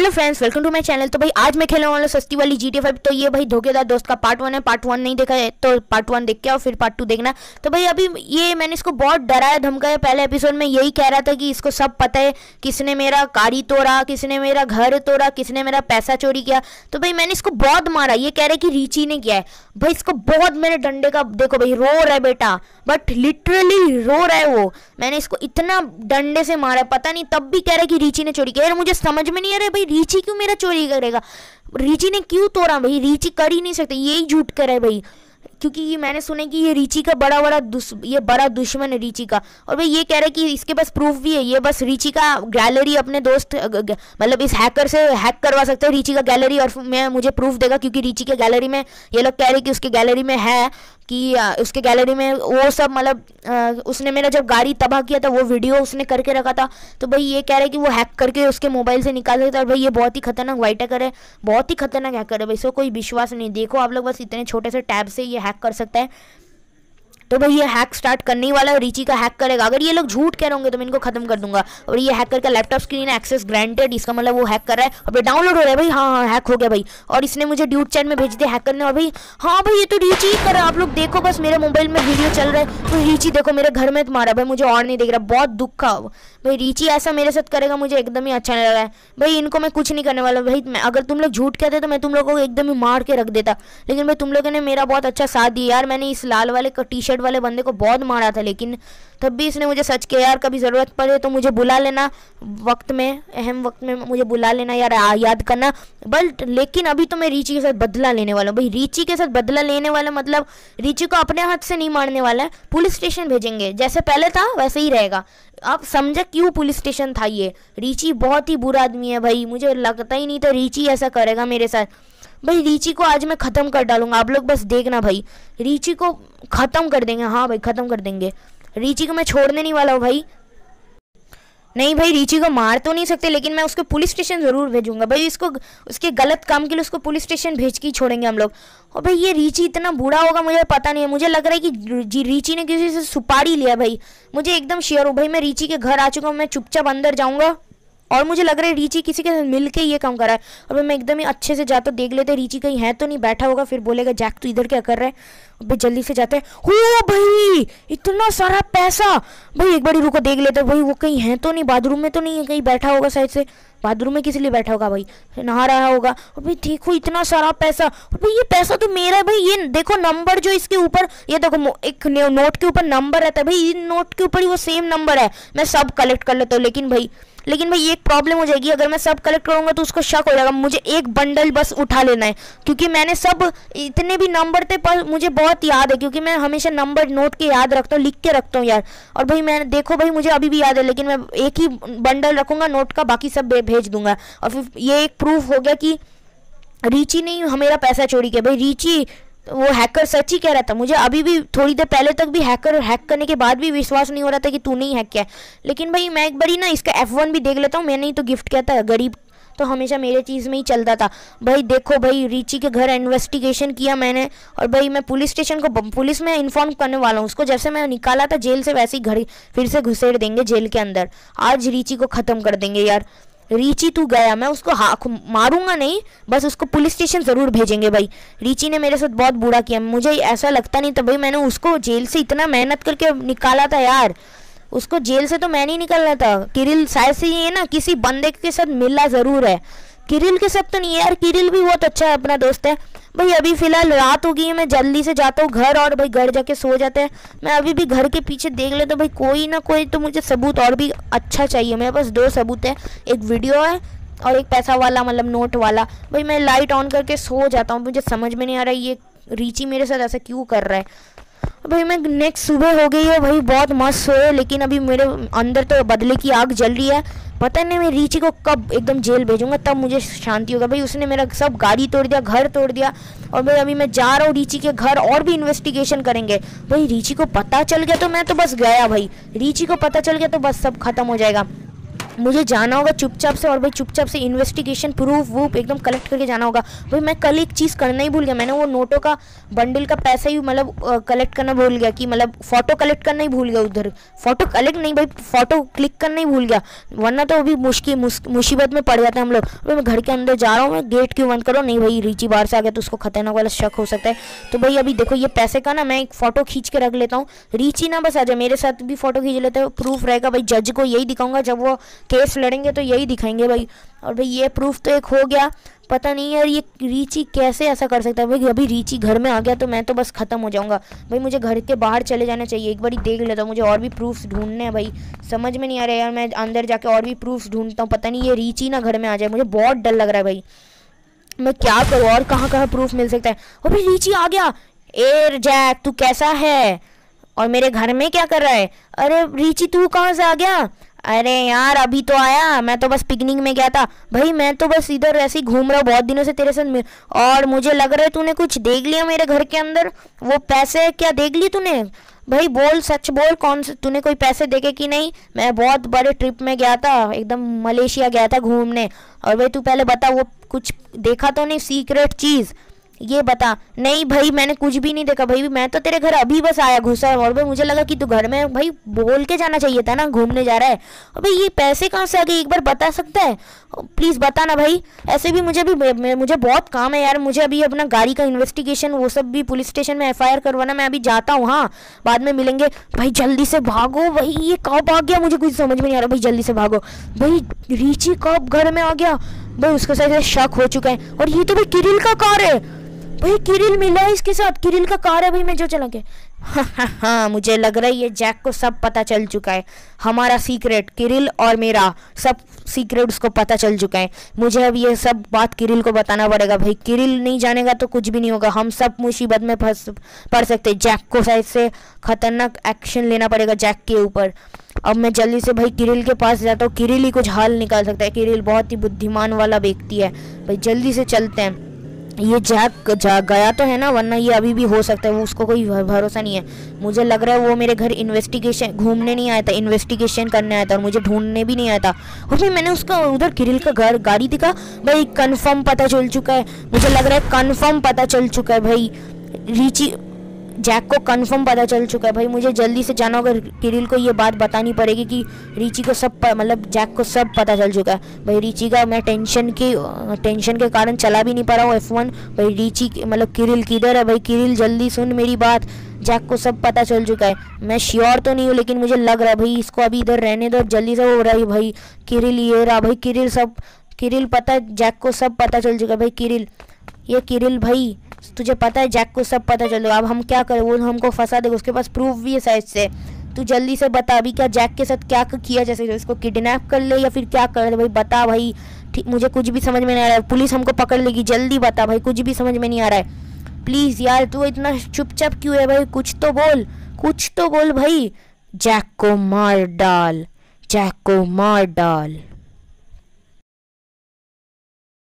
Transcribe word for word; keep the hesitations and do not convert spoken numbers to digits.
Hello friends, welcome to my channel. तो भाई आज मैं खेलने वाला हूं सस्ती वाली जी टी ए फाइव। तो ये भाई धोखेदार दोस्त का पार्ट वन है। पार्ट वन नहीं देखा है तो पार्ट वन देख के और फिर पार्ट टू देखना। तो भाई अभी ये मैंने इसको बहुत डराया धमकाया। पहले एपिसोड में यही कह रहा था कि इसको सब पता है, किसने मेरा गाड़ी तोड़ा, किसने मेरा घर तोड़ा, किसने मेरा पैसा चोरी किया। तो भाई मैंने इसको बहुत मारा। ये कह रहे कि रीची ने किया है। भाई इसको बहुत मेरे डंडे का देखो भाई, रो रहा है बेटा, बट लिटरली रो रहा है वो। मैंने इसको इतना डंडे से मारा, पता नहीं, तब भी कह रहा है कि रीची ने चोरी किया। यार मुझे समझ में नहीं आ रहा है भाई, रीची क्यों मेरा चोरी करेगा? रीची ने क्यों तोड़ा? भाई रीची कर ही नहीं सकते, यही झूठ करे है भाई। क्योंकि ये मैंने सुना कि ये रीची का बड़ा बड़ा दुश ये बड़ा दुश्मन है रीची का। और भाई ये कह रहा है कि इसके पास प्रूफ भी है। ये बस रीची का गैलरी अपने दोस्त मतलब इस हैकर से हैक करवा सकते हैं रीची का गैलरी, और मैं मुझे प्रूफ देगा। क्योंकि रीची के गैलरी में ये लोग कह रहे हैं कि उसके गैलरी में है कि उसके गैलरी में वो सब मतलब उसने मेरा जब गाड़ी तबाह किया था वो वीडियो उसने करके रखा था। तो भाई ये कह रहे हैं कि वो हैक करके उसके मोबाइल से निकाल सकता है। और भाई ये बहुत ही खतरनाक वाइट हैकर है, बहुत ही खतरनाक हैकर है भाई। इसको कोई विश्वास नहीं। देखो आप लोग, बस इतने छोटे से टैब से ये हैक कर सकता है। तो भाई ये हैक स्टार्ट करने ही वाला है, रीची का हैक करेगा। अगर ये लोग झूठ कह रहे होंगे तो मैं इनको खत्म कर दूंगा। और ये हैकर का लैपटॉप स्क्रीन एक्सेस ग्रांटेड, इसका मतलब वो हैक कर रहा है। और भाई डाउनलोड हो रहा है भाई, हाँ हाँ हैक हो गया भाई। और इसने मुझे ड्यूट चैट में भेज दिया हैकर ने। और भाई हाँ भाई ये तो रीची ही कर रहा है। आप लोग देखो, बस मेरे मोबाइल में वीडियो चल रहा है तो रीची देखो मेरे घर में तुम्हारा भाई, मुझे और नहीं देख रहा। बहुत दुख का भाई, रीची ऐसा मेरे साथ करेगा मुझे एकदम ही अच्छा नहीं लग रहा है भाई। इनको मैं कुछ नहीं करने वाला भाई। मैं अगर तुम लोग झूठ कहते तो मैं तुम लोगों को एकदम ही मार के रख देता। लेकिन भाई तुम लोगों ने मेरा बहुत अच्छा साथ दिया यार। मैंने इस लाल वाले टी शर्ट वाले बंदे को बहुत मारा था, लेकिन तब भी इसने मुझे सच किया यार। कभी ज़रूरत पड़े तो मुझे बुला लेना, वक्त में, अहम वक्त में मुझे बुला लेना यार, याद करना। बट लेकिन अभी तो मैं रीची के साथ बदला लेने वाला हूँ भाई। रीची के साथ बदला लेने वाला मतलब रीची को अपने हाथ से नहीं मारने वाला है, पुलिस स्टेशन भेजेंगे। जैसे पहले था वैसे ही रहेगा। आप समझा क्यों पुलिस स्टेशन था ये? रीची बहुत ही बुरा आदमी है भाई, मुझे लगता ही नहीं था रीची ऐसा करेगा मेरे साथ। भाई रीची को आज मैं ख़त्म कर डालूंगा, आप लोग बस देखना भाई। रीची को ख़त्म कर देंगे, हाँ भाई ख़त्म कर देंगे। रीची को मैं छोड़ने नहीं वाला हूँ भाई। नहीं भाई, रीची को मार तो नहीं सकते, लेकिन मैं उसको पुलिस स्टेशन ज़रूर भेजूंगा भाई। इसको उसके गलत काम के लिए उसको पुलिस स्टेशन भेज के ही छोड़ेंगे हम लोग। और भाई ये रीची इतना बुरा होगा मुझे पता नहीं है। मुझे लग रहा है कि रीची ने किसी से सुपारी लिया भाई, मुझे एकदम श्योर हूँ भाई। मैं रीची के घर आ चुका हूँ, मैं चुपचाप अंदर जाऊँगा और मुझे लग रहा है रीची किसी के साथ मिल के ये काम कर रहा है। और मैं एकदम ही अच्छे से जाता देख लेते रीची कहीं है तो नहीं बैठा होगा, फिर बोलेगा जैक तू इधर क्या कर रहा है। भाई जल्दी से जाते हैं। हो भाई इतना सारा पैसा भाई, एक बार रुको देख लेते भाई वो कहीं है तो नहीं, बाथरूम में तो नहीं है, कहीं बैठा होगा साइड से। बाथरूम में किस लिए बैठा होगा भाई, नहा रहा होगा। और भाई देखो इतना सारा पैसा। और भाई ये पैसा तो मेरा है भाई। ये देखो नंबर जो इसके ऊपर, ये देखो एक नोट के ऊपर नंबर रहता है भाई, इन नोट के ऊपर ही वो सेम नंबर है। मैं सब कलेक्ट कर लेता हूँ, लेकिन भाई लेकिन भाई एक प्रॉब्लम हो जाएगी। अगर मैं सब कलेक्ट करूंगा तो उसको शक हो जाएगा। मुझे एक बंडल बस उठा लेना है, क्योंकि मैंने सब इतने भी नंबर थे पर मुझे बहुत याद है, क्योंकि मैं हमेशा नंबर नोट के याद रखता हूँ, लिख के रखता हूँ यार। और भाई मैं देखो भाई मुझे अभी भी याद है, लेकिन मैं एक ही बंडल रखूंगा नोट का, बाकी सब भेज दूंगा। और फिर ये एक प्रूफ हो गया कि रीची ने मेरा पैसा चोरी किया भाई। रीची वो हैकर सच ही कह रहा था। मुझे अभी भी थोड़ी देर पहले तक भी हैकर हैक करने के बाद भी विश्वास नहीं हो रहा था कि तूने ही हैक किया। लेकिन भाई मैं एक बारी ना इसका एफ वन भी देख लेता हूँ। मैंने ही तो गिफ्ट किया था, गरीब तो हमेशा मेरे चीज़ में ही चलता था भाई। देखो भाई रीची के घर इन्वेस्टिगेशन किया मैंने, और भाई मैं पुलिस स्टेशन को पुलिस में इन्फॉर्म करने वाला हूँ उसको। जैसे मैं निकाला था जेल से वैसे ही घर फिर से घुसेड़ देंगे जेल के अंदर। आज रीची को ख़त्म कर देंगे यार। रीची तू गया, मैं उसको हाथ मारूंगा नहीं, बस उसको पुलिस स्टेशन ज़रूर भेजेंगे भाई। रीची ने मेरे साथ बहुत बुरा किया, मुझे ऐसा लगता नहीं था भाई। मैंने उसको जेल से इतना मेहनत करके निकाला था यार, उसको जेल से तो मैं नहीं निकालना था। किरिल शायद से ये ना किसी बंदे के साथ मिला ज़रूर है, किरिल के साथ तो नहीं यार। किरिल भी बहुत अच्छा है, अपना दोस्त है भाई। अभी फ़िलहाल रात हो गई है, मैं जल्दी से जाता हूँ घर, और भाई घर जाके सो जाते हैं। मैं अभी भी घर के पीछे देख लेता हूँ भाई, कोई ना कोई तो मुझे सबूत और भी अच्छा चाहिए। मेरे पास दो सबूत है, एक वीडियो है और एक पैसा वाला मतलब नोट वाला। भाई मैं लाइट ऑन करके सो जाता हूँ। मुझे समझ में नहीं आ रहा है ये रीची मेरे साथ ऐसा क्यों कर रहा है भाई। मैं नेक्स्ट सुबह हो गई है भाई, बहुत मस्त सोए, लेकिन अभी मेरे अंदर तो बदले की आग जल रही है। पता नहीं मैं रीची को कब एकदम जेल भेजूंगा, तब मुझे शांति होगा भाई। उसने मेरा सब गाड़ी तोड़ दिया, घर तोड़ दिया। और भाई अभी मैं जा रहा हूँ रीची के घर, और भी इन्वेस्टिगेशन करेंगे भाई। रीची को पता चल गया तो मैं तो बस गया भाई। रीची को पता चल गया तो बस सब खत्म हो जाएगा। मुझे जाना होगा चुपचाप से, और भाई चुपचाप से इन्वेस्टिगेशन प्रूफ वूफ एकदम कलेक्ट करके जाना होगा। भाई मैं कल एक चीज़ करना ही भूल गया, मैंने वो नोटों का बंडल का पैसा ही मतलब कलेक्ट करना भूल गया, कि मतलब फ़ोटो कलेक्ट करना ही भूल गया उधर। फ़ोटो कलेक्ट नहीं भाई, फ़ोटो क्लिक करना ही भूल गया, वरना तो अभी मुश्किल मुसीबत में पड़ जाते हैं हम लोग। भाई मैं घर के अंदर जा रहा हूँ, मैं गेट क्यों बंद करो, नहीं भाई रीची बाहर से आ गया तो उसको खतरनाक वाला शक हो सकता है। तो भाई अभी देखो ये पैसे का ना मैं एक फ़ोटो खींच के रख लेता हूँ, रीची ना बस आ जाए मेरे साथ भी फ़ोटो खींच लेते हैं, प्रूफ रहेगा भाई। जज को यही दिखाऊंगा जब वो केस लड़ेंगे तो यही दिखाएंगे भाई। और भाई ये प्रूफ तो एक हो गया, पता नहीं यार ये रीची कैसे ऐसा कर सकता है भाई। अभी रीची घर में आ गया तो मैं तो बस ख़त्म हो जाऊंगा भाई। मुझे घर के बाहर चले जाना चाहिए, एक बार देख लेता हूँ, मुझे और भी प्रूफ्स ढूंढने हैं भाई। समझ में नहीं आ रहा यार, मैं अंदर जाके और भी प्रूफ्स ढूंढता हूँ, पता नहीं ये रीची ना घर में आ जाए, मुझे बहुत डर लग रहा है भाई। मैं क्या करूँ और कहाँ कहाँ प्रूफ मिल सकता है। और भाई रीची आ गया। ए जैक तू कैसा है और मेरे घर में क्या कर रहा है? अरे रीची तू कहाँ से आ गया? अरे यार अभी तो आया, मैं तो बस पिकनिक में गया था भाई, मैं तो बस इधर ऐसे ही घूम रहा हूँ बहुत दिनों से तेरे साथ, और मुझे लग रहा है तूने कुछ देख लिया मेरे घर के अंदर। वो पैसे क्या देख लिए तूने? भाई बोल, सच बोल, कौन से तूने कोई पैसे देखे कि नहीं? मैं बहुत बड़े ट्रिप में गया था, एकदम मलेशिया गया था घूमने। और भाई तू पहले बता वो कुछ देखा तो नहीं सीक्रेट चीज़, ये बता। नहीं भाई मैंने कुछ भी नहीं देखा भाई, मैं तो तेरे घर अभी बस आया घुसा है, और भाई मुझे लगा कि तू घर में, भाई बोल के जाना चाहिए था ना घूमने जा रहा है। और भाई ये पैसे कहाँ से आ गए एक बार बता सकता है? प्लीज़ बता ना भाई। ऐसे भी मुझे भी मुझे बहुत काम है यार, मुझे अभी अपना गाड़ी का इन्वेस्टिगेशन वो सब भी पुलिस स्टेशन में एफ आई आर करवाना, मैं अभी जाता हूँ, हाँ बाद में मिलेंगे। भाई जल्दी से भागो भाई, ये कब भाग गया मुझे कुछ समझ में नहीं आ रहा भाई, जल्दी से भागो भाई। रीची कब घर में आ गया भाई, उसके साथ शक हो चुका है। और ये तो भाई किरिल का कार है भाई, किरिल मिला है इसके साथ, किरिल का कार है भाई, मैं जो चला के हाँ हाँ हाँ मुझे लग रहा है ये जैक को सब पता चल चुका है, हमारा सीक्रेट, किरिल और मेरा सब सीक्रेट उसको पता चल चुका है। मुझे अब ये सब बात किरिल को बताना पड़ेगा भाई, किरिल नहीं जानेगा तो कुछ भी नहीं होगा, हम सब मुसीबत में फंस पड़ सकते हैं। जैक को शायद से खतरनाक एक्शन लेना पड़ेगा जैक के ऊपर। अब मैं जल्दी से भाई किरिल के पास जाता हूँ, किरिल ही कुछ हाल निकाल सकता है, किरिल बहुत ही बुद्धिमान वाला व्यक्ति है भाई। जल्दी से चलते हैं, ये जैक जा गया तो है ना, वरना ये अभी भी हो सकता है, वो उसको कोई भरोसा नहीं है। मुझे लग रहा है वो मेरे घर इन्वेस्टिगेशन घूमने नहीं आया था, इन्वेस्टिगेशन करने आया था, और मुझे ढूंढने भी नहीं आया था। और फिर मैंने उसका उधर किरिल का घर गाड़ी दिखा भाई, कंफर्म पता चल चुका है, मुझे लग रहा है कंफर्म पता चल चुका है भाई, रीची जैक को कंफर्म पता चल चुका है भाई। मुझे जल्दी से जाना होगा, किरिल को ये बात बतानी पड़ेगी कि रीची को सब मतलब जैक को सब पता चल चुका है भाई। रीची का मैं टेंशन के टेंशन के कारण चला भी नहीं पा रहा हूँ एफ वन भाई। रीची मतलब किरिल किधर है भाई? किरिल जल्दी सुन मेरी बात, जैक को सब पता चल चुका है, मैं श्योर तो नहीं हूँ लेकिन मुझे लग रहा है भाई, इसको अभी इधर रहने दो, जल्दी से हो रहा है भाई। किरिल ये रहा भाई, किरिल सब किरिल पता है जैक को सब पता चल चुका है भाई। किरिल ये किरिल भाई तुझे पता है जैक को सब पता चल, अब हम क्या करें? वो हमको फंसा देगा, उसके पास प्रूफ भी है शायद से। तू जल्दी से बता अभी क्या जैक के साथ क्या किया, जैसे इसको किडनैप कर ले या फिर क्या कर ले भाई, बता भाई। ठीक, मुझे कुछ भी समझ में नहीं आ रहा है, पुलिस हमको पकड़ लेगी, जल्दी बता भाई, कुछ भी समझ में नहीं आ रहा है। प्लीज़ यार तू इतना चुपचाप क्यों है भाई, कुछ तो बोल, कुछ तो बोल भाई। जैक को मार डाल, जैक को मार डाल।